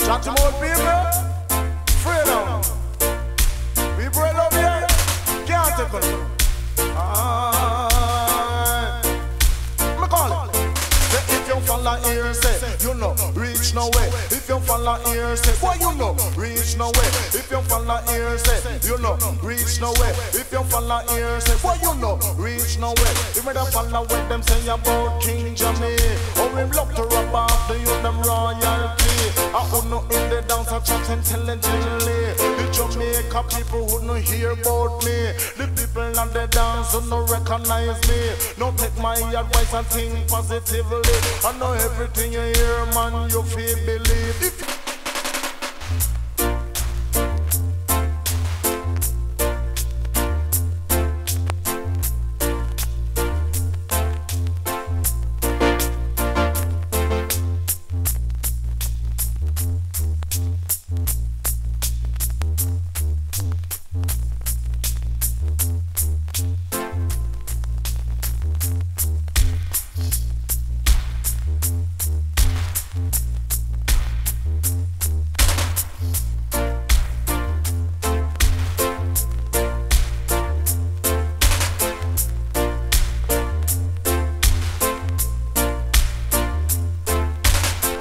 Chat to more people. Freedom. People love you. Can't take it. Me call it. Say if you follow here, say you know reach nowhere. If you follow here, say boy you know reach nowhere. If you follow here, say you know reach nowhere. If you follow here, say boy you know reach nowhere. You better follow what them say about King Jamie. Oh him love to rub off the youth them royalty. I would know in the dance I chat intelligently. The Jamaica people would not hear about me. The people on the dance would not recognize me. No take my advice and think positively. I know everything you hear, man, you feel believe. If